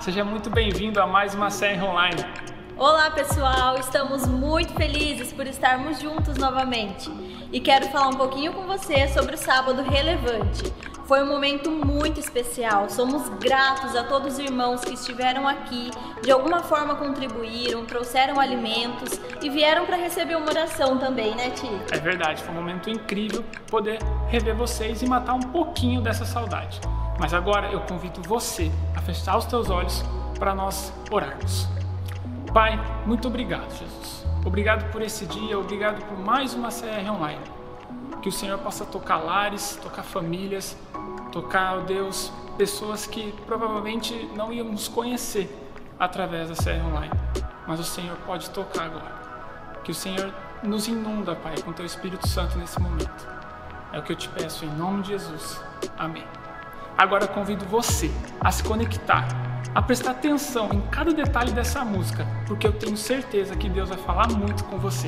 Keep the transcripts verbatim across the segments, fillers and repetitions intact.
seja muito bem-vindo a mais uma série online. Olá pessoal, estamos muito felizes por estarmos juntos novamente e quero falar um pouquinho com você sobre o Sábado Relevante. Foi um momento muito especial, somos gratos a todos os irmãos que estiveram aqui, de alguma forma contribuíram, trouxeram alimentos e vieram para receber uma oração também, né, Ti? É verdade, foi um momento incrível poder rever vocês e matar um pouquinho dessa saudade. Mas agora eu convido você a fechar os teus olhos para nós orarmos. Pai, muito obrigado, Jesus. Obrigado por esse dia, obrigado por mais uma série online. Que o Senhor possa tocar lares, tocar famílias, tocar, ó Deus, pessoas que provavelmente não íamos conhecer através da série online. Mas o Senhor pode tocar agora. Que o Senhor nos inunda, Pai, com Teu Espírito Santo nesse momento. É o que eu te peço em nome de Jesus. Amém. Agora eu convido você a se conectar, a prestar atenção em cada detalhe dessa música, porque eu tenho certeza que Deus vai falar muito com você.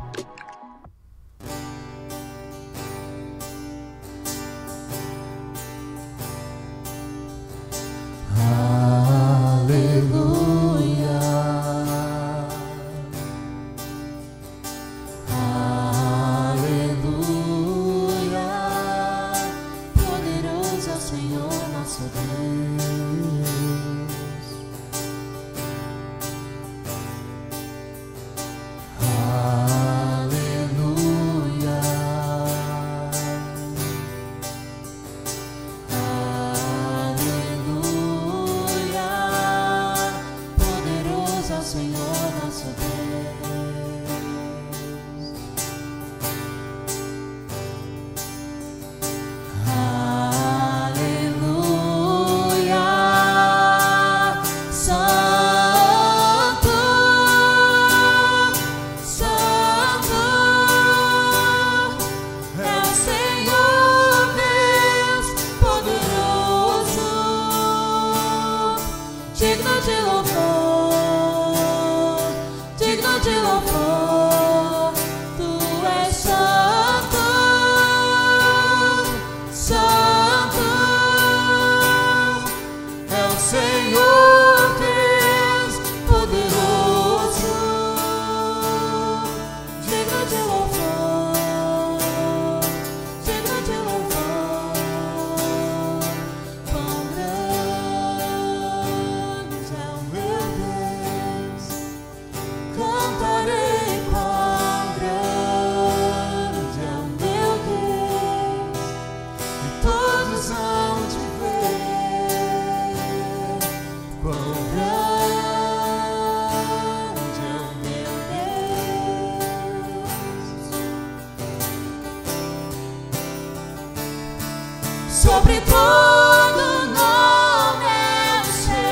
Sobre todo nome é o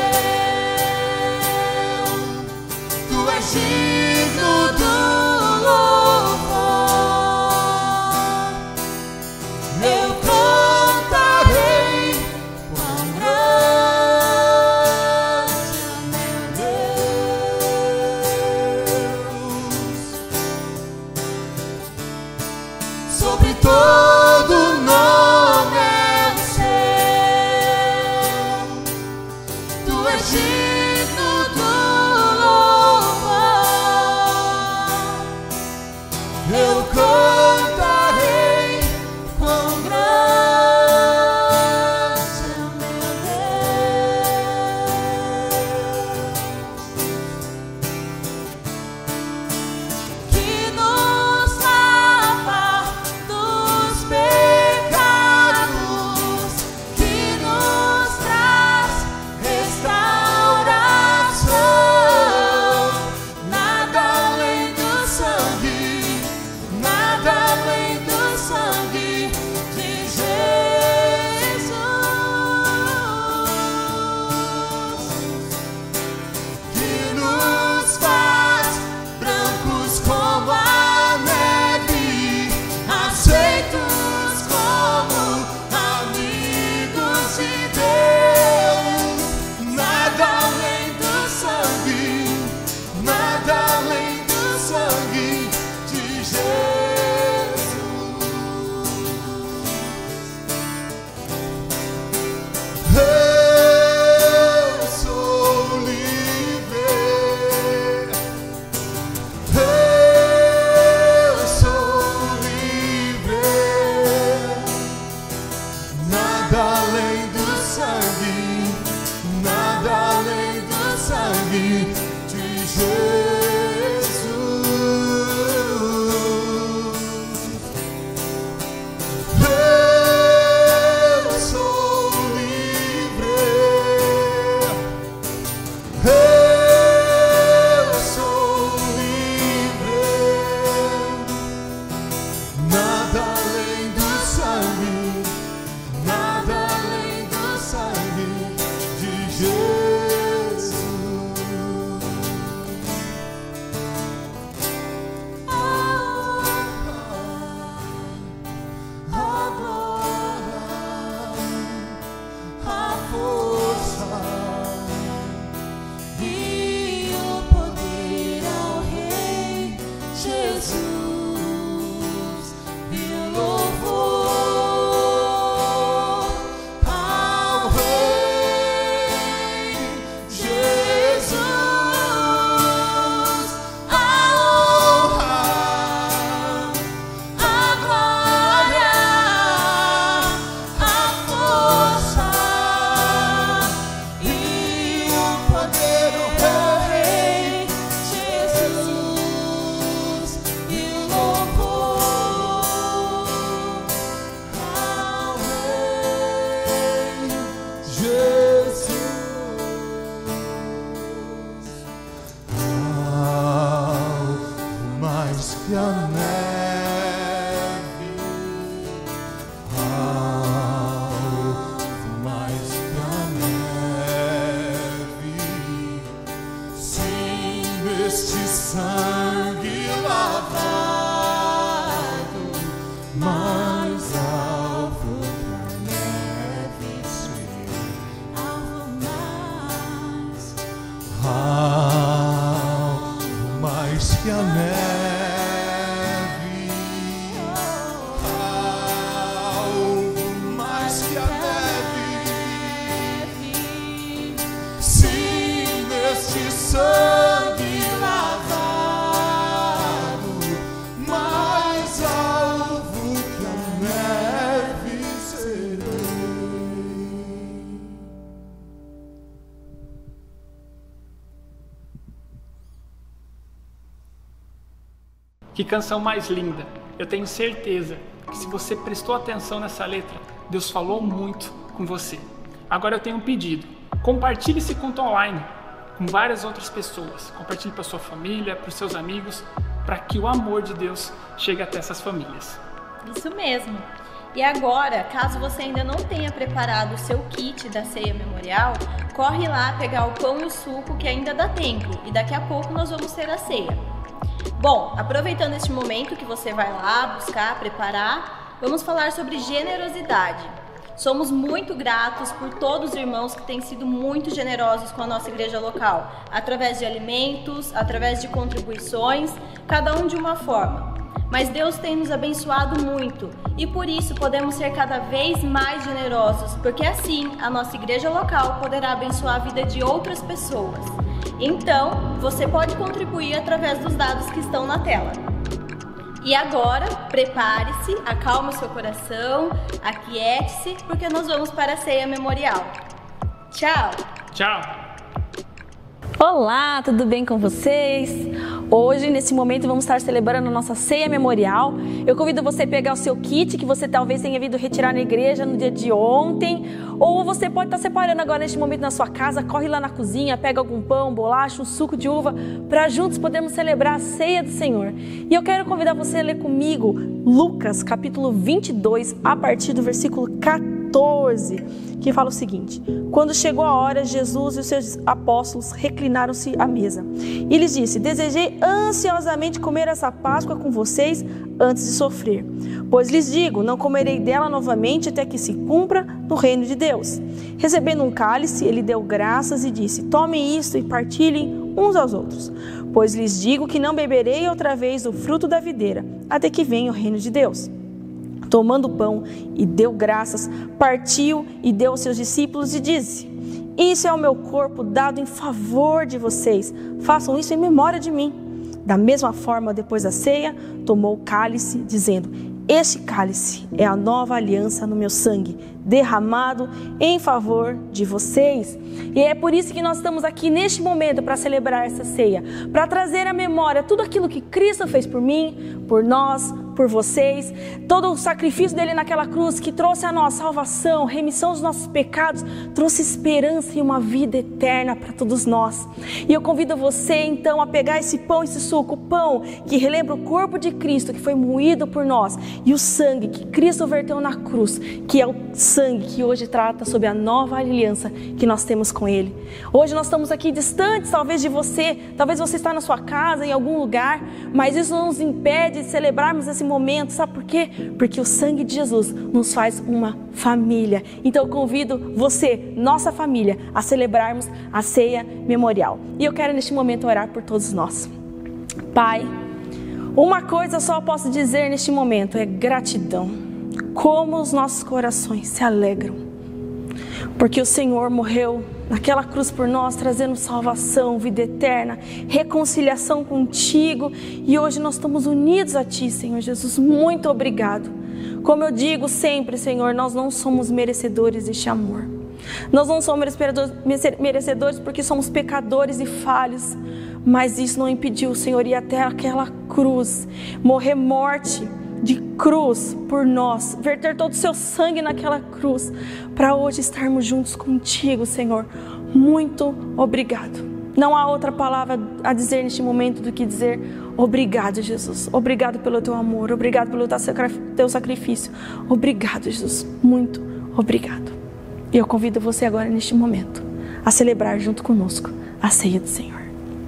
seu, tu és digno do louvor. Eu cantarei quão grande é meu Deus. Sobre todo nome é o seu. Que canção mais linda! Eu tenho certeza que se você prestou atenção nessa letra, Deus falou muito com você. Agora eu tenho um pedido. Compartilhe esse culto online com várias outras pessoas. Compartilhe para sua família, para os seus amigos, para que o amor de Deus chegue até essas famílias. Isso mesmo. E agora, caso você ainda não tenha preparado o seu kit da ceia memorial, corre lá pegar o pão e o suco que ainda dá tempo. E daqui a pouco nós vamos ter a ceia. Bom, aproveitando este momento que você vai lá buscar, preparar, vamos falar sobre generosidade. Somos muito gratos por todos os irmãos que têm sido muito generosos com a nossa igreja local, através de alimentos, através de contribuições, cada um de uma forma. Mas Deus tem nos abençoado muito e por isso podemos ser cada vez mais generosos, porque assim a nossa igreja local poderá abençoar a vida de outras pessoas. Então, você pode contribuir através dos dados que estão na tela. E agora, prepare-se, acalme o seu coração, aquiete-se, porque nós vamos para a ceia memorial. Tchau! Tchau! Olá, tudo bem com vocês? Hoje, nesse momento, vamos estar celebrando a nossa ceia memorial. Eu convido você a pegar o seu kit que você talvez tenha vindo retirar na igreja no dia de ontem, ou você pode estar separando agora neste momento na sua casa, corre lá na cozinha, pega algum pão, bolacha, um suco de uva, para juntos podermos celebrar a ceia do Senhor. E eu quero convidar você a ler comigo Lucas, capítulo vinte e dois, a partir do versículo quatorze, que fala o seguinte: quando chegou a hora, Jesus e os seus apóstolos reclinaram-se à mesa. E lhes disse: desejei ansiosamente comer essa Páscoa com vocês antes de sofrer. Pois lhes digo, não comerei dela novamente até que se cumpra no reino de Deus. Recebendo um cálice, ele deu graças e disse: tomem isto e partilhem uns aos outros. Pois lhes digo que não beberei outra vez do fruto da videira, até que venha o reino de Deus. Tomando o pão e deu graças, partiu e deu aos seus discípulos e disse: isso é o meu corpo dado em favor de vocês, façam isso em memória de mim. Da mesma forma, depois da ceia, tomou o cálice, dizendo: este cálice é a nova aliança no meu sangue, derramado em favor de vocês. E é por isso que nós estamos aqui neste momento para celebrar essa ceia, para trazer à memória tudo aquilo que Cristo fez por mim, por nós, por vocês, todo o sacrifício dele naquela cruz que trouxe a nós salvação, remissão dos nossos pecados, trouxe esperança e uma vida eterna para todos nós. E eu convido você então a pegar esse pão, esse suco, o pão que relembra o corpo de Cristo que foi moído por nós, e o sangue que Cristo verteu na cruz, que é o sangue que hoje trata sobre a nova aliança que nós temos com Ele. Hoje nós estamos aqui distantes talvez de você, talvez você está na sua casa, em algum lugar, mas isso não nos impede de celebrarmos esse momento. Sabe por quê? Porque o sangue de Jesus nos faz uma família. Então eu convido você, nossa família, a celebrarmos a ceia memorial. E eu quero neste momento orar por todos nós. Pai, Uma coisa só posso dizer neste momento, é gratidão. Como os nossos corações se alegram. Porque o Senhor morreu naquela cruz por nós, trazendo salvação, vida eterna, reconciliação contigo. E hoje nós estamos unidos a Ti, Senhor Jesus. Muito obrigado. Como eu digo sempre, Senhor, nós não somos merecedores deste amor. Nós não somos merecedores porque somos pecadores e falhos. Mas isso não impediu o Senhor ir até aquela cruz, morrer morte de cruz por nós, verter todo o seu sangue naquela cruz, para hoje estarmos juntos contigo, Senhor. Muito obrigado. Não há outra palavra a dizer neste momento do que dizer obrigado, Jesus. Obrigado pelo teu amor, obrigado pelo teu sacrifício. Obrigado, Jesus. Muito obrigado. E eu convido você agora neste momento a celebrar junto conosco a ceia do Senhor.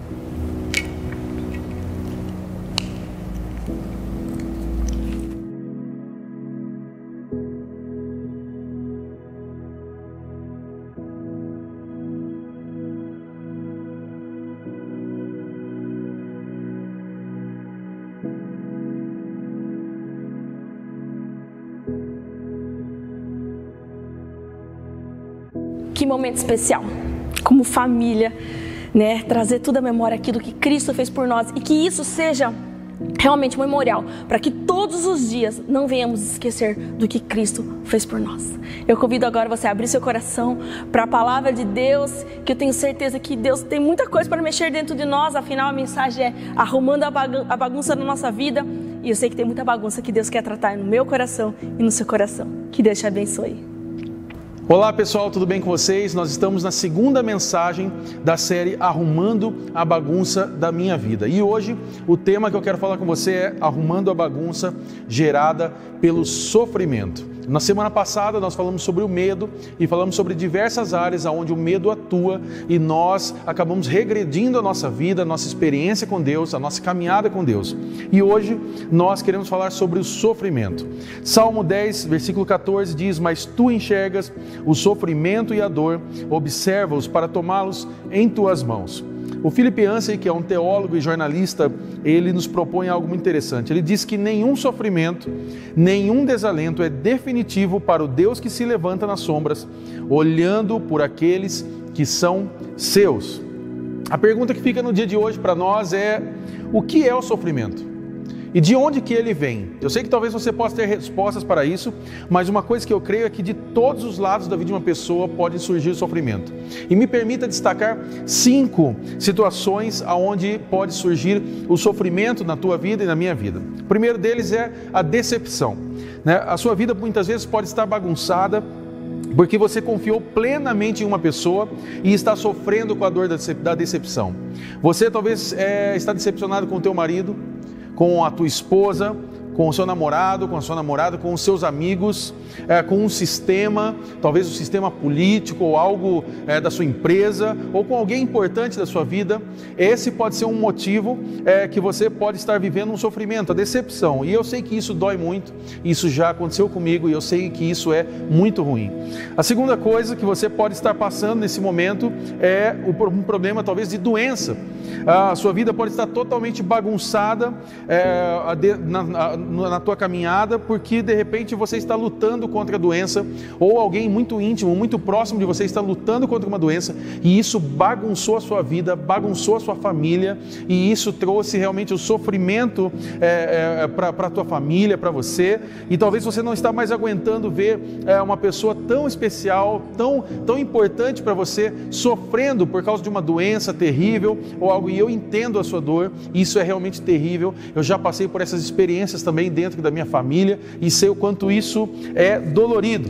Que momento especial, como família, né? Trazer tudo à memória aquilo que Cristo fez por nós e que isso seja realmente um memorial, para que todos os dias não venhamos esquecer do que Cristo fez por nós. Eu convido agora você a abrir seu coração para a palavra de Deus, que eu tenho certeza que Deus tem muita coisa para mexer dentro de nós. Afinal, a mensagem é arrumando a bagunça da nossa vida, e eu sei que tem muita bagunça que Deus quer tratar no meu coração e no seu coração. Que Deus te abençoe. Olá pessoal, tudo bem com vocês? Nós estamos na segunda mensagem da série Arrumando a Bagunça da Minha Vida. E hoje o tema que eu quero falar com você é Arrumando a Bagunça Gerada pelo Sofrimento. Na semana passada nós falamos sobre o medo e falamos sobre diversas áreas onde o medo atua e nós acabamos regredindo a nossa vida, a nossa experiência com Deus, a nossa caminhada com Deus. E hoje nós queremos falar sobre o sofrimento. Salmo dez, versículo quatorze diz: mas tu enxergas o sofrimento e a dor, observa-os para tomá-los em tuas mãos. O Philip Yancey, que é um teólogo e jornalista, ele nos propõe algo muito interessante. Ele diz que nenhum sofrimento, nenhum desalento é definitivo para o Deus que se levanta nas sombras, olhando por aqueles que são seus. A pergunta que fica no dia de hoje para nós é: o que é o sofrimento? E de onde que ele vem? Eu sei que talvez você possa ter respostas para isso, mas uma coisa que eu creio é que de todos os lados da vida de uma pessoa pode surgir sofrimento. E me permita destacar cinco situações onde pode surgir o sofrimento na tua vida e na minha vida. O primeiro deles é a decepção, né? A sua vida muitas vezes pode estar bagunçada porque você confiou plenamente em uma pessoa e está sofrendo com a dor da decepção. Você talvez é, está decepcionado com o teu marido, com a tua esposa, com o seu namorado, com a sua namorada, com os seus amigos, é, com um sistema, talvez o sistema político ou algo é, da sua empresa, ou com alguém importante da sua vida. Esse pode ser um motivo é, que você pode estar vivendo um sofrimento, a decepção. E eu sei que isso dói muito, isso já aconteceu comigo e eu sei que isso é muito ruim. A segunda coisa que você pode estar passando nesse momento é um problema talvez de doença. A sua vida pode estar totalmente bagunçada é, na, na, na tua caminhada, porque de repente você está lutando contra a doença, ou alguém muito íntimo, muito próximo de você está lutando contra uma doença, e isso bagunçou a sua vida, bagunçou a sua família, e isso trouxe realmente o sofrimento é, é, para a tua família, para você, e talvez você não está mais aguentando ver é, uma pessoa tão especial, tão, tão importante para você, sofrendo por causa de uma doença terrível, ou algo. E eu entendo a sua dor, isso é realmente terrível. Eu já passei por essas experiências também dentro da minha família e sei o quanto isso é dolorido.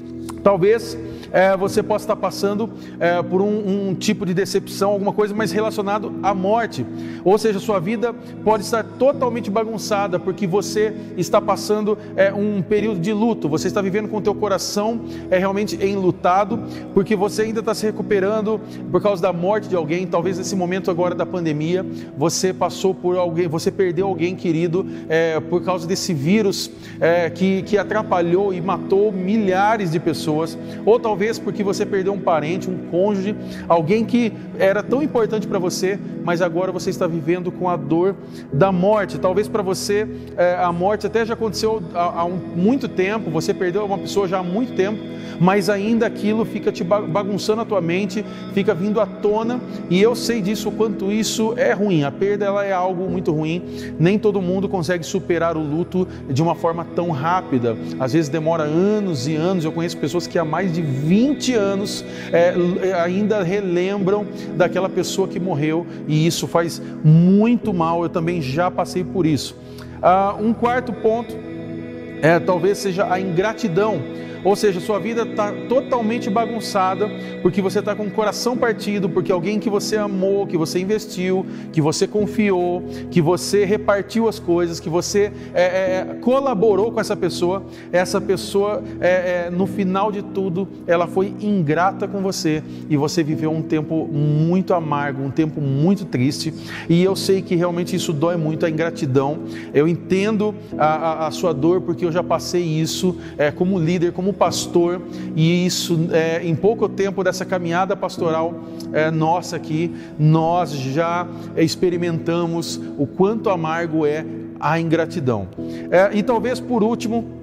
Talvez é, você possa estar passando é, por um, um tipo de decepção, alguma coisa mais relacionado à morte, ou seja, sua vida pode estar totalmente bagunçada porque você está passando é, um período de luto, você está vivendo com o teu coração é, realmente enlutado, porque você ainda está se recuperando por causa da morte de alguém. Talvez nesse momento agora da pandemia, você passou por alguém, você perdeu alguém querido é, por causa desse vírus é, que, que atrapalhou e matou milhares de pessoas, ou talvez talvez porque você perdeu um parente, um cônjuge, alguém que era tão importante para você, mas agora você está vivendo com a dor da morte. Talvez para você é, a morte até já aconteceu há, há um, muito tempo, você perdeu uma pessoa já há muito tempo, mas ainda aquilo fica te bagunçando a tua mente, fica vindo à tona, e eu sei disso, o quanto isso é ruim. A perda, ela é algo muito ruim, nem todo mundo consegue superar o luto de uma forma tão rápida, às vezes demora anos e anos. Eu conheço pessoas que há mais de vinte anos é, ainda relembram daquela pessoa que morreu, e isso faz muito mal. Eu também já passei por isso. Ah, um quarto ponto é, talvez seja a ingratidão. Ou seja, sua vida está totalmente bagunçada porque você está com o coração partido, porque alguém que você amou, que você investiu, que você confiou, que você repartiu as coisas, que você é, é, colaborou com essa pessoa, essa pessoa, é, é, no final de tudo, ela foi ingrata com você e você viveu um tempo muito amargo, um tempo muito triste, e eu sei que realmente isso dói muito, a ingratidão. Eu entendo a, a, a sua dor, porque eu já passei isso é, como líder, como pastor, e isso é, em pouco tempo dessa caminhada pastoral é, nossa aqui, nós já experimentamos o quanto amargo é a ingratidão. É, e talvez por último,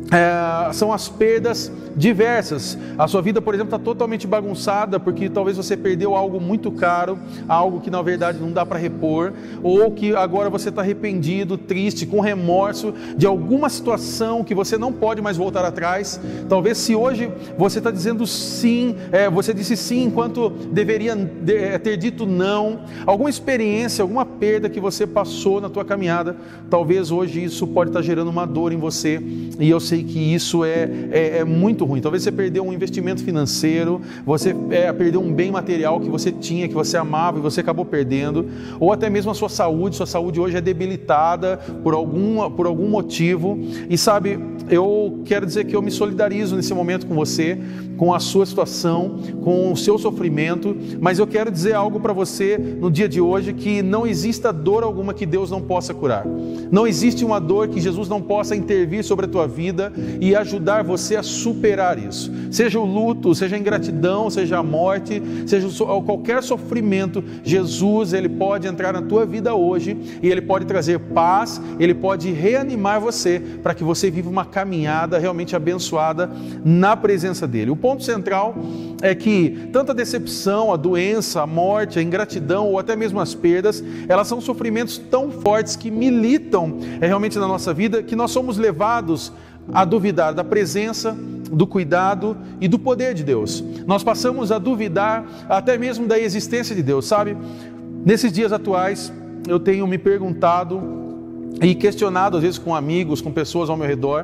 É, são as perdas diversas. A sua vida, por exemplo, está totalmente bagunçada porque talvez você perdeu algo muito caro, algo que na verdade não dá para repor, ou que agora você está arrependido, triste, com remorso de alguma situação que você não pode mais voltar atrás. Talvez se hoje você está dizendo sim, é, você disse sim enquanto deveria ter dito não, alguma experiência, alguma perda que você passou na tua caminhada, talvez hoje isso pode estar gerando uma dor em você, e eu sei que isso é, é, é muito ruim. Talvez você perdeu um investimento financeiro, você é, perdeu um bem material que você tinha, que você amava, e você acabou perdendo, ou até mesmo a sua saúde, sua saúde hoje é debilitada por, alguma, por algum motivo, e sabe, eu quero dizer que eu me solidarizo nesse momento com você, com a sua situação, com o seu sofrimento, mas eu quero dizer algo para você no dia de hoje, que não exista dor alguma que Deus não possa curar. Não existe uma dor que Jesus não possa intervir sobre a tua vida e ajudar você a superar isso. Seja o luto, seja a ingratidão, seja a morte, seja qualquer sofrimento, Jesus, Ele pode entrar na tua vida hoje e Ele pode trazer paz, Ele pode reanimar você para que você viva uma caminhada realmente abençoada na presença dEle. O ponto central é que tanto a decepção, a doença, a morte, a ingratidão ou até mesmo as perdas, elas são sofrimentos tão fortes que militam é, realmente na nossa vida, que nós somos levados a duvidar da presença, do cuidado e do poder de Deus. Nós passamos a duvidar até mesmo da existência de Deus, sabe? Nesses dias atuais, eu tenho me perguntado e questionado às vezes com amigos, com pessoas ao meu redor,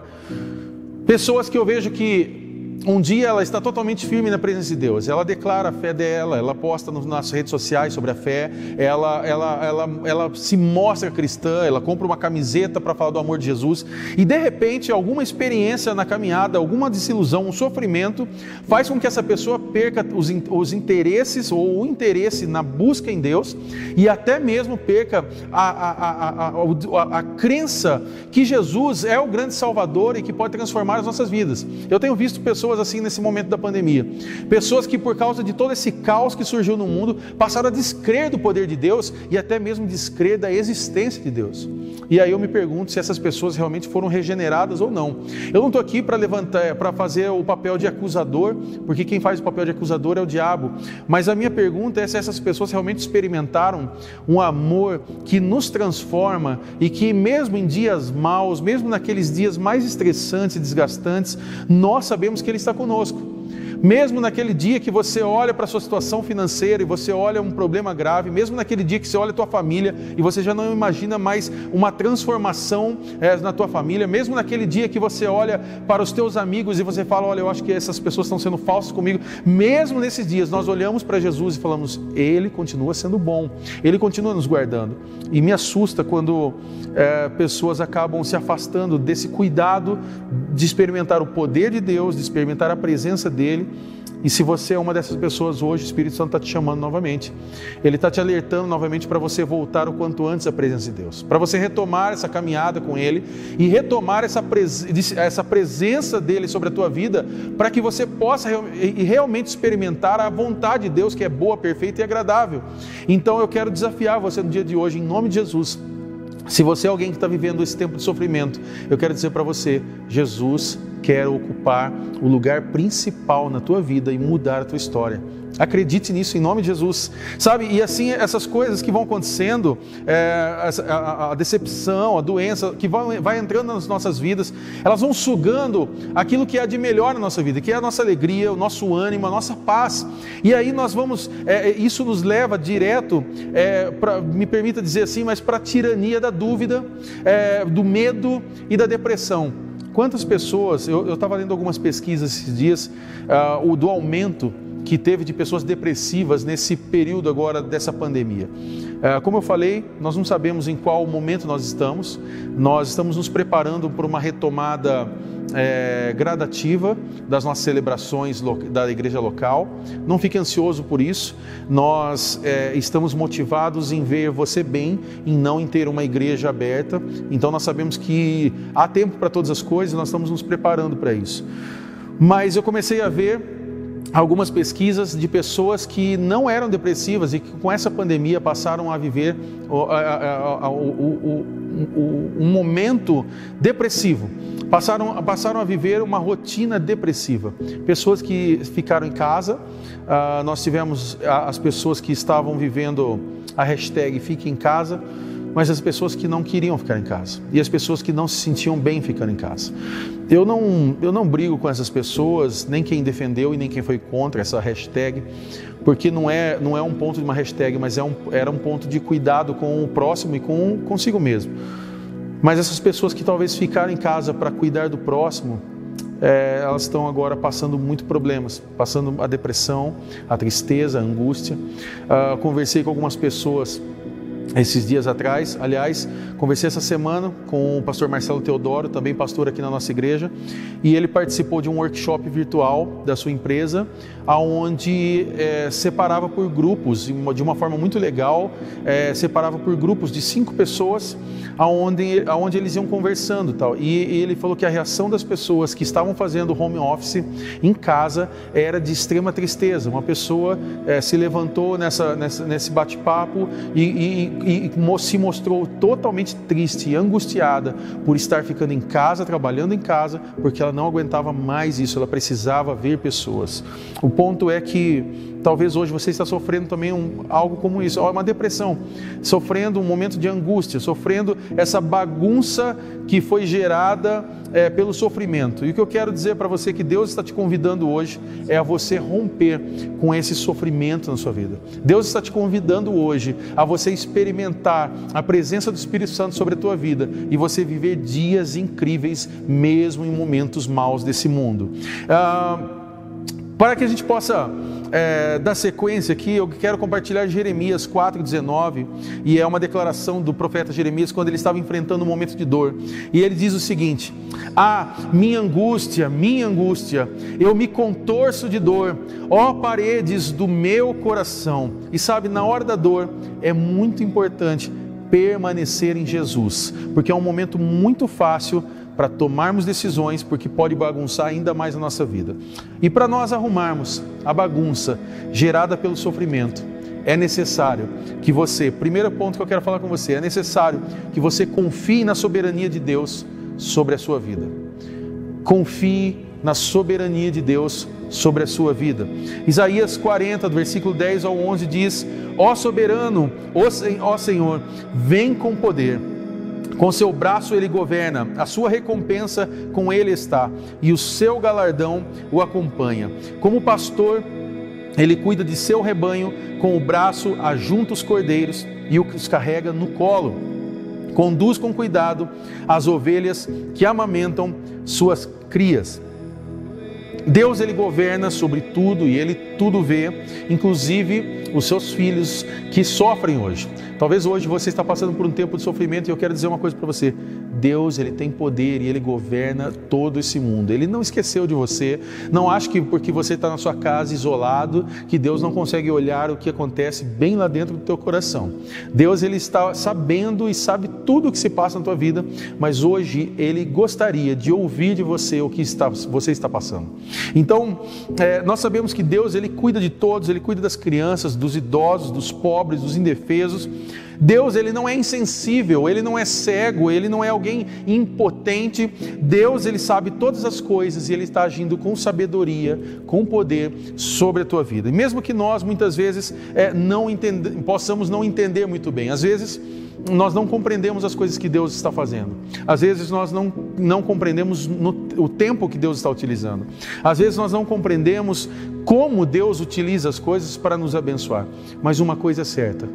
pessoas que eu vejo que um dia ela está totalmente firme na presença de Deus, ela declara a fé dela, ela posta nas redes sociais sobre a fé, ela, ela, ela, ela se mostra cristã, ela compra uma camiseta para falar do amor de Jesus, e de repente alguma experiência na caminhada, alguma desilusão, um sofrimento, faz com que essa pessoa perca os, os interesses ou o interesse na busca em Deus, e até mesmo perca a, a, a, a, a, a crença que Jesus é o grande Salvador e que pode transformar as nossas vidas. Eu tenho visto pessoas assim nesse momento da pandemia, pessoas que por causa de todo esse caos que surgiu no mundo, passaram a descrer do poder de Deus e até mesmo descrer da existência de Deus. E aí eu me pergunto se essas pessoas realmente foram regeneradas ou não. Eu não estou aqui para levantar, para fazer o papel de acusador, porque quem faz o papel de acusador é o diabo, mas a minha pergunta é se essas pessoas realmente experimentaram um amor que nos transforma e que mesmo em dias maus, mesmo naqueles dias mais estressantes e desgastantes, nós sabemos que Ele está conosco. Mesmo naquele dia que você olha para a sua situação financeira e você olha um problema grave, mesmo naquele dia que você olha a tua família e você já não imagina mais uma transformação é, na tua família, mesmo naquele dia que você olha para os teus amigos e você fala, olha, eu acho que essas pessoas estão sendo falsas comigo, mesmo nesses dias nós olhamos para Jesus e falamos, Ele continua sendo bom, Ele continua nos guardando. E me assusta quando é, pessoas acabam se afastando desse cuidado de experimentar o poder de Deus, de experimentar a presença dEle, E se você é uma dessas pessoas hoje, o Espírito Santo está te chamando novamente. Ele está te alertando novamente para você voltar o quanto antes à presença de Deus. Para você retomar essa caminhada com Ele e retomar essa, pres... essa presença dEle sobre a tua vida, para que você possa realmente experimentar a vontade de Deus, que é boa, perfeita e agradável. Então eu quero desafiar você no dia de hoje, em nome de Jesus. Se você é alguém que está vivendo esse tempo de sofrimento, eu quero dizer para você, Jesus quer ocupar o lugar principal na tua vida e mudar a tua história. Acredite nisso em nome de Jesus, sabe? E assim, essas coisas que vão acontecendo, é, a, a, a decepção, a doença que vai, vai entrando nas nossas vidas, elas vão sugando aquilo que há de melhor na nossa vida, que é a nossa alegria, o nosso ânimo, a nossa paz. E aí nós vamos, é, isso nos leva direto, é, pra, me permita dizer assim, mas para a tirania da dúvida, é, do medo e da depressão. Quantas pessoas, eu estava lendo algumas pesquisas esses dias, uh, o do aumento que teve de pessoas depressivas nesse período agora dessa pandemia. Uh, como eu falei, nós não sabemos em qual momento nós estamos, nós estamos nos preparando para uma retomada é, gradativa das nossas celebrações da igreja local. Não fique ansioso por isso, nós é, estamos motivados em ver você bem, em não em ter uma igreja aberta, então nós sabemos que há tempo para todas as coisas e nós estamos nos preparando para isso. Mas eu comecei a ver algumas pesquisas de pessoas que não eram depressivas e que com essa pandemia passaram a viver o, a, a, a, o, o, o, um momento depressivo, passaram, passaram a viver uma rotina depressiva. Pessoas que ficaram em casa, uh, nós tivemos as pessoas que estavam vivendo a hashtag Fique em Casa, mas as pessoas que não queriam ficar em casa e as pessoas que não se sentiam bem ficando em casa. Eu não, eu não brigo com essas pessoas, nem quem defendeu e nem quem foi contra essa hashtag, porque não é, não é um ponto de uma hashtag, mas é um, era um ponto de cuidado com o próximo e com consigo mesmo. Mas essas pessoas que talvez ficaram em casa para cuidar do próximo, é, elas estão agora passando muitos problemas, passando a depressão, a tristeza, a angústia. Uh, conversei com algumas pessoas esses dias atrás, aliás, conversei essa semana com o pastor Marcelo Teodoro, também pastor aqui na nossa igreja, e ele participou de um workshop virtual da sua empresa, onde é, separava por grupos, de uma forma muito legal, é, separava por grupos de cinco pessoas, aonde, aonde eles iam conversando tal. E, e ele falou que a reação das pessoas que estavam fazendo home office em casa era de extrema tristeza. Uma pessoa é, se levantou nessa, nessa, nesse bate-papo e, e e se mostrou totalmente triste e angustiada por estar ficando em casa, trabalhando em casa, porque ela não aguentava mais isso, ela precisava ver pessoas. O ponto é que talvez hoje você está sofrendo também um, algo como isso, uma depressão, sofrendo um momento de angústia, sofrendo essa bagunça que foi gerada é, pelo sofrimento. E o que eu quero dizer para você que Deus está te convidando hoje é a você romper com esse sofrimento na sua vida. Deus está te convidando hoje a você experimentar a presença do Espírito Santo sobre a tua vida e você viver dias incríveis mesmo em momentos maus desse mundo. Ah, para que a gente possa é, dar sequência aqui, eu quero compartilhar Jeremias quatro, dezenove, e é uma declaração do profeta Jeremias quando ele estava enfrentando um momento de dor. E ele diz o seguinte: ah, minha angústia, minha angústia, eu me contorço de dor, ó paredes do meu coração. E sabe, na hora da dor é muito importante permanecer em Jesus, porque é um momento muito fácil para tomarmos decisões, porque pode bagunçar ainda mais a nossa vida. E para nós arrumarmos a bagunça gerada pelo sofrimento, é necessário que você, primeiro ponto que eu quero falar com você, é necessário que você confie na soberania de Deus sobre a sua vida. Confie na soberania de Deus sobre a sua vida. Isaías quarenta, do versículo dez ao onze diz: ó soberano, ó Senhor, vem com poder. Com seu braço ele governa, a sua recompensa com ele está, e o seu galardão o acompanha. Como pastor, ele cuida de seu rebanho, com o braço ajunta os cordeiros e os carrega no colo. Conduz com cuidado as ovelhas que amamentam suas crias. Deus, ele governa sobre tudo e ele tudo vê, inclusive os seus filhos que sofrem hoje. Talvez hoje você está passando por um tempo de sofrimento e eu quero dizer uma coisa para você. Deus, Ele tem poder e Ele governa todo esse mundo. Ele não esqueceu de você. Não ache que porque você está na sua casa isolado, que Deus não consegue olhar o que acontece bem lá dentro do teu coração. Deus, Ele está sabendo e sabe tudo o que se passa na tua vida, mas hoje Ele gostaria de ouvir de você o que está, você está passando. Então, é, nós sabemos que Deus, Ele cuida de todos, Ele cuida das crianças, dos idosos, dos pobres, dos indefesos. Deus, Ele não é insensível, Ele não é cego, Ele não é alguém impotente. Deus, Ele sabe todas as coisas e Ele está agindo com sabedoria, com poder sobre a tua vida. E mesmo que nós, muitas vezes, é, não entende, possamos não entender muito bem, às vezes nós não compreendemos as coisas que Deus está fazendo. Às vezes nós não, não compreendemos no, o tempo que Deus está utilizando. Às vezes nós não compreendemos como Deus utiliza as coisas para nos abençoar. Mas uma coisa é certa,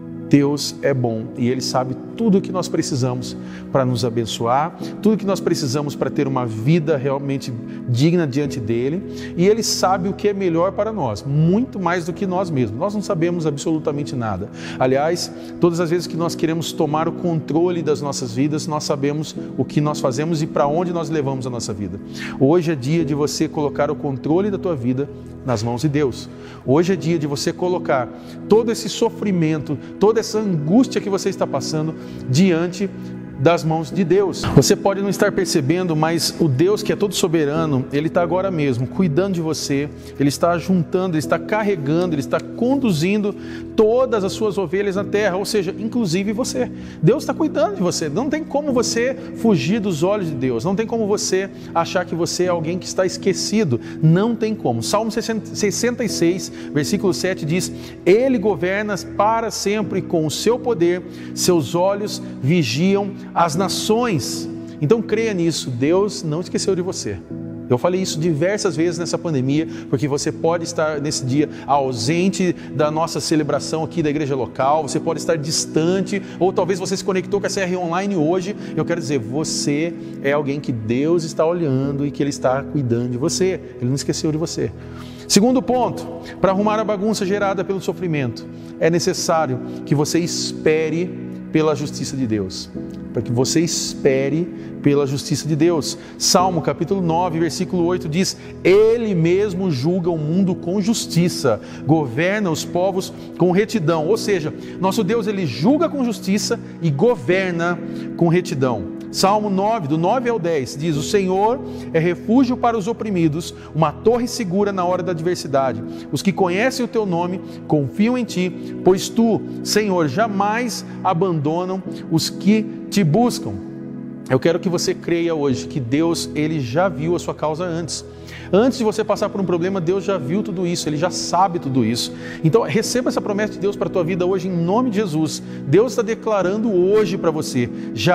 Deus é bom e Ele sabe tudo o que nós precisamos para nos abençoar, tudo o que nós precisamos para ter uma vida realmente digna diante dEle, e Ele sabe o que é melhor para nós, muito mais do que nós mesmos. Nós não sabemos absolutamente nada. Aliás, todas as vezes que nós queremos tomar o controle das nossas vidas, nós sabemos o que nós fazemos e para onde nós levamos a nossa vida. Hoje é dia de você colocar o controle da tua vida nas mãos de Deus. Hoje é dia de você colocar todo esse sofrimento, toda essa angústia que você está passando diante das mãos de Deus. Você pode não estar percebendo, mas o Deus que é todo soberano, Ele está agora mesmo cuidando de você, Ele está juntando, Ele está carregando, Ele está conduzindo todas as suas ovelhas na terra, ou seja, inclusive você. Deus está cuidando de você, não tem como você fugir dos olhos de Deus, não tem como você achar que você é alguém que está esquecido, não tem como. Salmo sessenta e seis, versículo sete diz: Ele governa para sempre com o seu poder, seus olhos vigiam as nações. Então creia nisso, Deus não esqueceu de você. Eu falei isso diversas vezes nessa pandemia, porque você pode estar nesse dia ausente da nossa celebração aqui da igreja local, você pode estar distante, ou talvez você se conectou com a C R Online hoje. Eu quero dizer, você é alguém que Deus está olhando e que Ele está cuidando de você, Ele não esqueceu de você. Segundo ponto, para arrumar a bagunça gerada pelo sofrimento, é necessário que você espere pela justiça de Deus. Para que você espere pela justiça de Deus. Salmo capítulo nove, versículo oito diz: Ele mesmo julga o mundo com justiça, governa os povos com retidão. Ou seja, nosso Deus, Ele julga com justiça e governa com retidão. Salmo nove, do nove ao dez, diz: O Senhor é refúgio para os oprimidos, uma torre segura na hora da adversidade. Os que conhecem o Teu nome confiam em Ti, pois Tu, Senhor, jamais abandonam os que Te buscam. Eu quero que você creia hoje que Deus, Ele já viu a sua causa antes. Antes de você passar por um problema, Deus já viu tudo isso, Ele já sabe tudo isso. Então receba essa promessa de Deus para a tua vida hoje em nome de Jesus. Deus está declarando hoje para você: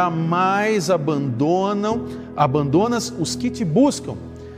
jamais abandonam, abandonas os que te buscam.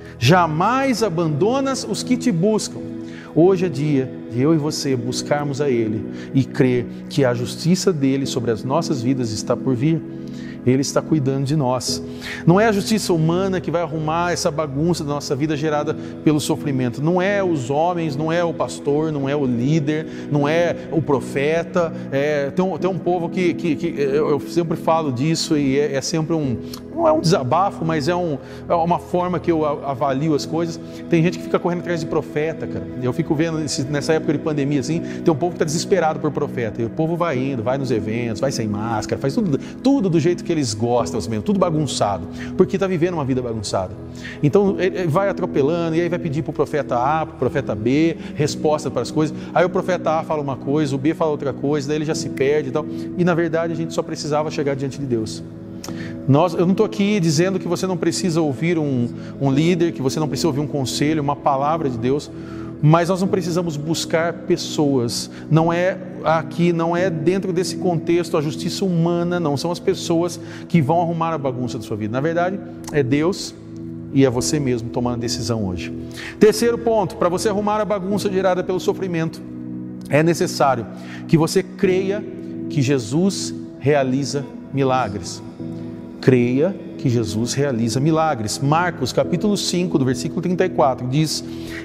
Jamais abandonas os que te buscam. Hoje é dia de eu e você buscarmos a Ele e crer que a justiça dEle sobre as nossas vidas está por vir. Ele está cuidando de nós. Não é a justiça humana que vai arrumar essa bagunça da nossa vida gerada pelo sofrimento. Não é os homens, não é o pastor, não é o líder, não é o profeta. É, tem, um, tem um povo que, que, que eu sempre falo disso e é, é sempre um... Não é um desabafo, mas é, um, é uma forma que eu avalio as coisas. Tem gente que fica correndo atrás de profeta, cara. Eu fico vendo nesse, nessa época de pandemia, assim, tem um povo que está desesperado por profeta. E o povo vai indo, vai nos eventos, vai sem máscara, faz tudo, tudo do jeito que eles gostam, mesmo, tudo bagunçado, porque está vivendo uma vida bagunçada. Então ele vai atropelando e aí vai pedir para o profeta A, para o profeta B, resposta para as coisas. Aí o profeta A fala uma coisa, o B fala outra coisa, daí ele já se perde e tal. E na verdade a gente só precisava chegar diante de Deus. Nós, eu não estou aqui dizendo que você não precisa ouvir um, um líder, que você não precisa ouvir um conselho, uma palavra de Deus, mas nós não precisamos buscar pessoas. Não é aqui, não é dentro desse contexto a justiça humana, não são as pessoas que vão arrumar a bagunça da sua vida. Na verdade, é Deus e é você mesmo tomando a decisão hoje. Terceiro ponto, para você arrumar a bagunça gerada pelo sofrimento, é necessário que você creia que Jesus realiza milagres. creia que Jesus realiza milagres. Marcos capítulo cinco, do versículo trinta e quatro, diz: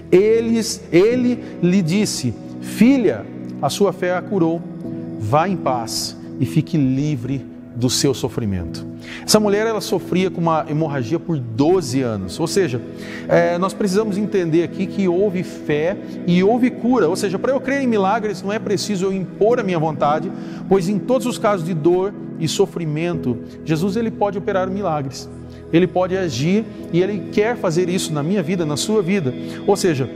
Eles, Ele lhe disse: filha, a sua fé a curou, vá em paz e fique livre do seu sofrimento. Essa mulher, ela sofria com uma hemorragia por doze anos, ou seja, é, nós precisamos entender aqui que houve fé e houve cura, ou seja, para eu crer em milagres não é preciso eu impor a minha vontade, pois em todos os casos de dor e sofrimento, Jesus ele pode operar milagres, ele pode agir e ele quer fazer isso na minha vida, na sua vida. Ou seja,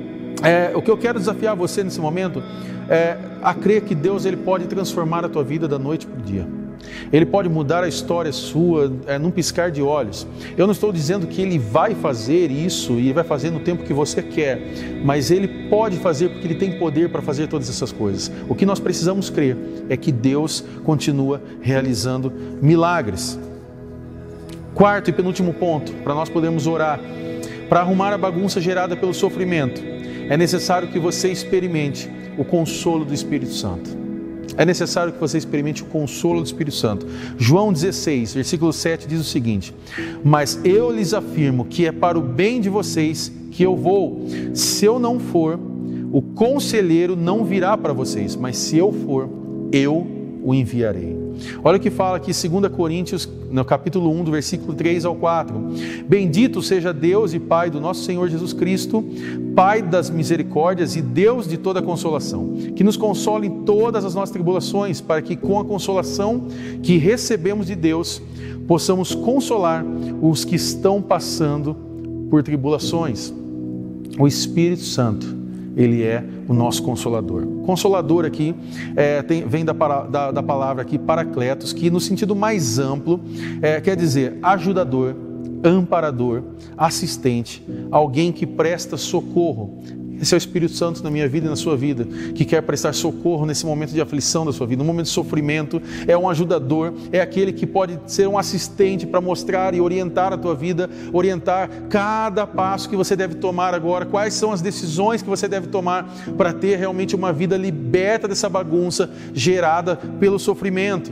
é, o que eu quero desafiar você nesse momento é a crer que Deus ele pode transformar a tua vida da noite para o dia. Ele pode mudar a história sua é, num piscar de olhos. Eu não estou dizendo que Ele vai fazer isso e vai fazer no tempo que você quer, mas Ele pode fazer porque Ele tem poder para fazer todas essas coisas. O que nós precisamos crer é que Deus continua realizando milagres. Quarto e penúltimo ponto, para nós podermos orar, para arrumar a bagunça gerada pelo sofrimento, é necessário que você experimente o consolo do Espírito Santo. É necessário que você experimente o consolo do Espírito Santo. João dezesseis, versículo sete diz o seguinte: mas eu lhes afirmo que é para o bem de vocês que eu vou. Se eu não for, o conselheiro não virá para vocês, mas se eu for, eu o enviarei. Olha o que fala aqui segunda Coríntios, no capítulo um, do versículo três ao quatro. Bendito seja Deus e Pai do nosso Senhor Jesus Cristo, Pai das misericórdias e Deus de toda consolação, que nos console em todas as nossas tribulações, para que com a consolação que recebemos de Deus, possamos consolar os que estão passando por tribulações. O Espírito Santo, Ele é o nosso Consolador. Consolador aqui é, tem, vem da, da, da palavra aqui Paracletos, que no sentido mais amplo é, quer dizer ajudador, amparador, assistente, alguém que presta socorro. Esse é o Espírito Santo na minha vida e na sua vida, que quer prestar socorro nesse momento de aflição da sua vida, no momento de sofrimento. É um ajudador, é aquele que pode ser um assistente para mostrar e orientar a tua vida, orientar cada passo que você deve tomar agora, quais são as decisões que você deve tomar para ter realmente uma vida liberta dessa bagunça gerada pelo sofrimento.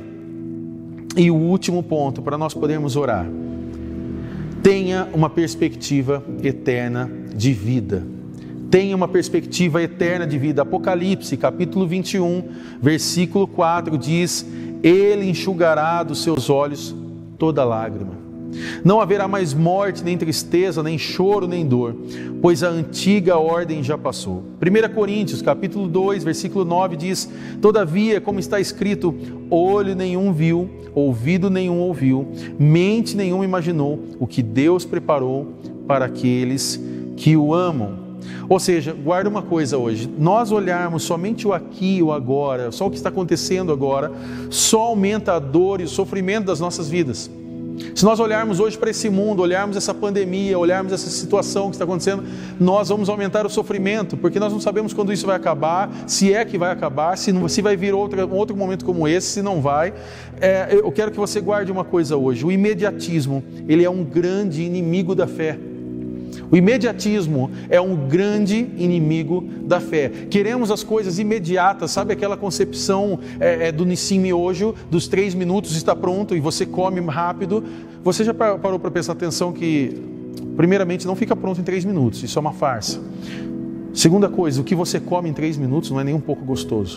E o último ponto, para nós podermos orar: tenha uma perspectiva eterna de vida. Tenha uma perspectiva eterna de vida. Apocalipse, capítulo vinte e um, versículo quatro, diz: Ele enxugará dos seus olhos toda lágrima. Não haverá mais morte, nem tristeza, nem choro, nem dor, pois a antiga ordem já passou. primeira Coríntios, capítulo dois, versículo nove, diz: Todavia, como está escrito, olho nenhum viu, ouvido nenhum ouviu, mente nenhum imaginou o que Deus preparou para aqueles que o amam. Ou seja, guarda uma coisa hoje: nós olharmos somente o aqui e o agora, só o que está acontecendo agora, só aumenta a dor e o sofrimento das nossas vidas. Se nós olharmos hoje para esse mundo, olharmos essa pandemia, olharmos essa situação que está acontecendo, nós vamos aumentar o sofrimento, porque nós não sabemos quando isso vai acabar, se é que vai acabar, se, não, se vai vir outro, outro momento como esse, se não vai. É, eu quero que você guarde uma coisa hoje: o imediatismo, ele é um grande inimigo da fé. O imediatismo é um grande inimigo da fé. Queremos as coisas imediatas, sabe aquela concepção é, é, do Nissim Miojo, dos três minutos está pronto e você come rápido? Você já parou para prestar atenção que, primeiramente, não fica pronto em três minutos, isso é uma farsa. Segunda coisa, o que você come em três minutos não é nem um pouco gostoso.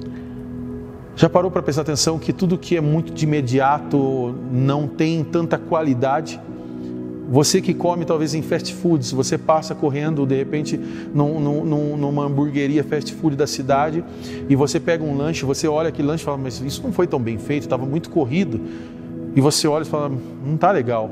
Já parou para prestar atenção que tudo que é muito de imediato não tem tanta qualidade? Você que come talvez em fast foods, você passa correndo de repente num, num, numa hamburgueria fast food da cidade e você pega um lanche, você olha aquele lanche e fala: mas isso não foi tão bem feito, estava muito corrido. E você olha e fala: não está legal.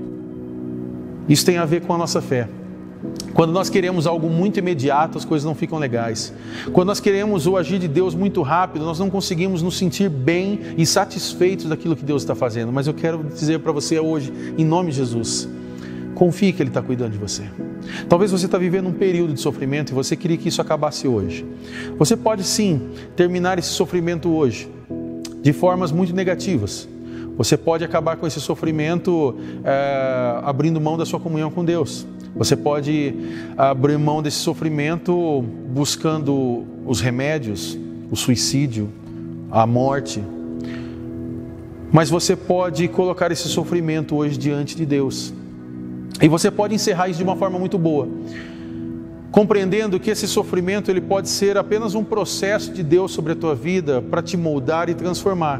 Isso tem a ver com a nossa fé. Quando nós queremos algo muito imediato, as coisas não ficam legais. Quando nós queremos o agir de Deus muito rápido, nós não conseguimos nos sentir bem e satisfeitos daquilo que Deus está fazendo. Mas eu quero dizer para você hoje, em nome de Jesus, confie que Ele está cuidando de você. Talvez você está vivendo um período de sofrimento e você queria que isso acabasse hoje. Você pode sim terminar esse sofrimento hoje, de formas muito negativas. Você pode acabar com esse sofrimento é, abrindo mão da sua comunhão com Deus. Você pode abrir mão desse sofrimento buscando os remédios, o suicídio, a morte. Mas você pode colocar esse sofrimento hoje diante de Deus. E você pode encerrar isso de uma forma muito boa, compreendendo que esse sofrimento ele pode ser apenas um processo de Deus sobre a tua vida para te moldar e transformar.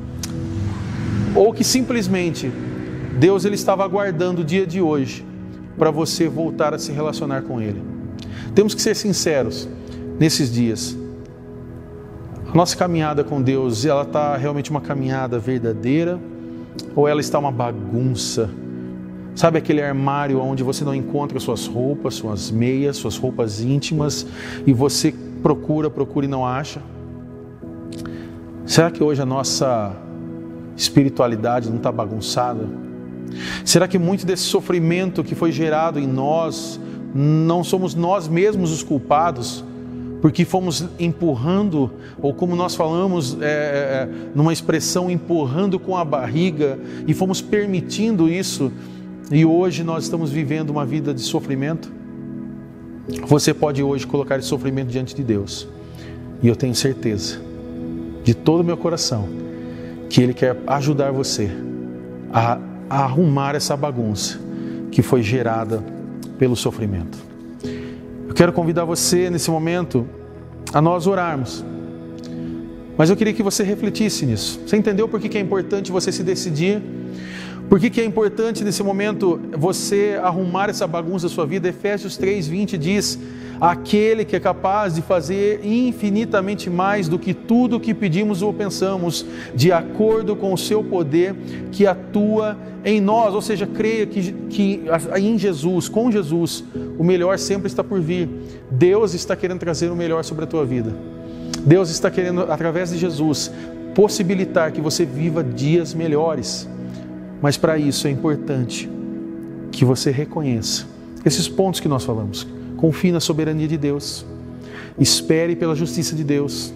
Ou que simplesmente Deus ele estava aguardando o dia de hoje para você voltar a se relacionar com Ele. Temos que ser sinceros nesses dias. A nossa caminhada com Deus, ela está realmente uma caminhada verdadeira ou ela está uma bagunça? Sabe aquele armário onde você não encontra suas roupas, suas meias, suas roupas íntimas e você procura, procura e não acha? Será que hoje a nossa espiritualidade não está bagunçada? Será que muito desse sofrimento que foi gerado em nós, não somos nós mesmos os culpados? Porque fomos empurrando, ou como nós falamos, é, é, numa expressão, empurrando com a barriga, e fomos permitindo isso, e hoje nós estamos vivendo uma vida de sofrimento? Você pode hoje colocar esse sofrimento diante de Deus, e eu tenho certeza, de todo o meu coração, que Ele quer ajudar você a, a arrumar essa bagunça que foi gerada pelo sofrimento. Eu quero convidar você nesse momento a nós orarmos, mas eu queria que você refletisse nisso. Você entendeu por que é importante você se decidir? Por que é importante nesse momento você arrumar essa bagunça da sua vida? Efésios três, vinte diz: aquele que é capaz de fazer infinitamente mais do que tudo o que pedimos ou pensamos, de acordo com o seu poder que atua em nós. Ou seja, creia que, que em Jesus, com Jesus, o melhor sempre está por vir. Deus está querendo trazer o melhor sobre a tua vida. Deus está querendo, através de Jesus, possibilitar que você viva dias melhores. Mas para isso é importante que você reconheça esses pontos que nós falamos. Confie na soberania de Deus, espere pela justiça de Deus,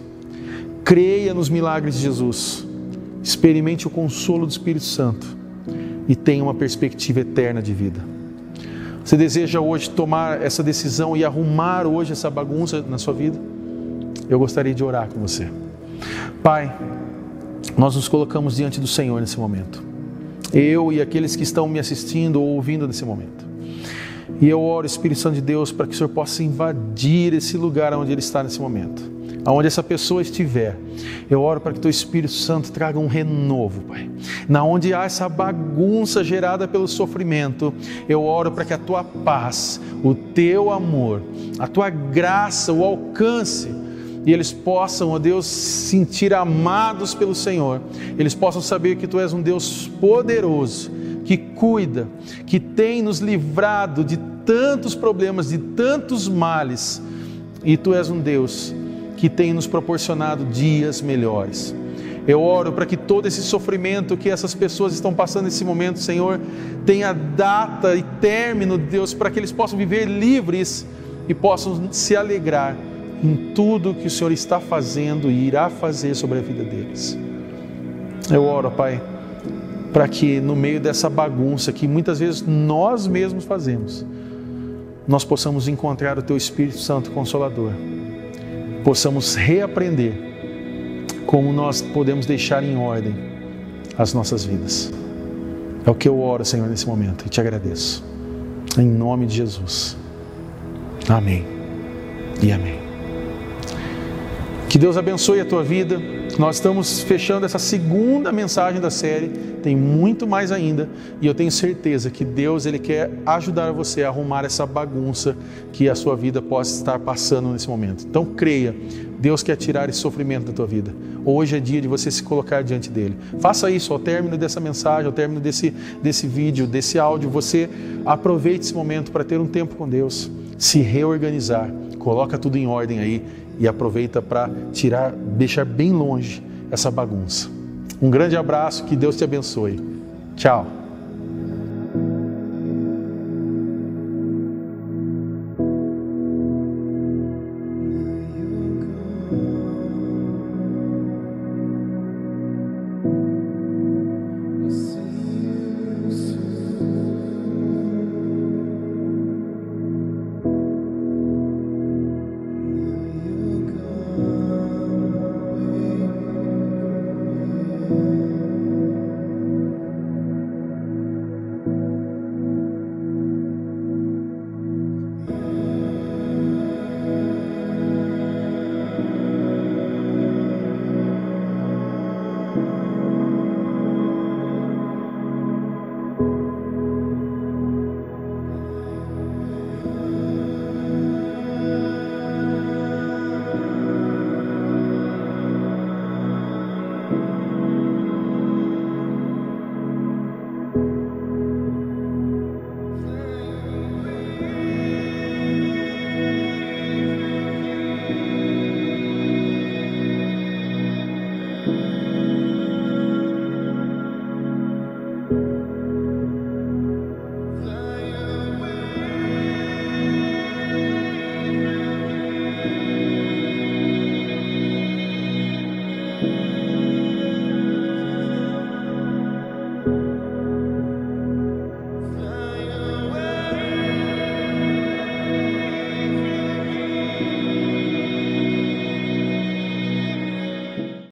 creia nos milagres de Jesus, experimente o consolo do Espírito Santo e tenha uma perspectiva eterna de vida. Você deseja hoje tomar essa decisão e arrumar hoje essa bagunça na sua vida? Eu gostaria de orar com você. Pai, nós nos colocamos diante do Senhor nesse momento. Eu e aqueles que estão me assistindo ou ouvindo nesse momento. E eu oro, Espírito Santo de Deus, para que o Senhor possa invadir esse lugar onde Ele está nesse momento. Aonde essa pessoa estiver. Eu oro para que o Teu Espírito Santo traga um renovo, Pai. Na onde há essa bagunça gerada pelo sofrimento, eu oro para que a Tua paz, o Teu amor, a Tua graça, o alcance, e eles possam, ó Deus, se sentir amados pelo Senhor. Eles possam saber que Tu és um Deus poderoso, que cuida, que tem nos livrado de tantos problemas, de tantos males. E Tu és um Deus que tem nos proporcionado dias melhores. Eu oro para que todo esse sofrimento que essas pessoas estão passando nesse momento, Senhor, tenha data e término, Deus, para que eles possam viver livres e possam se alegrar em tudo que o Senhor está fazendo e irá fazer sobre a vida deles. Eu oro, Pai, para que no meio dessa bagunça que muitas vezes nós mesmos fazemos, nós possamos encontrar o Teu Espírito Santo Consolador, possamos reaprender como nós podemos deixar em ordem as nossas vidas. É o que eu oro, Senhor, nesse momento, e Te agradeço. Em nome de Jesus. Amém e amém. Que Deus abençoe a tua vida. Nós estamos fechando essa segunda mensagem da série. Tem muito mais ainda. E eu tenho certeza que Deus ele quer ajudar você a arrumar essa bagunça que a sua vida possa estar passando nesse momento. Então creia. Deus quer tirar esse sofrimento da tua vida. Hoje é dia de você se colocar diante dele. Faça isso ao término dessa mensagem, ao término desse, desse vídeo, desse áudio. Você aproveite esse momento para ter um tempo com Deus. Se reorganizar. Coloca tudo em ordem aí. E aproveita para tirar, deixar bem longe essa bagunça. Um grande abraço, que Deus te abençoe. Tchau.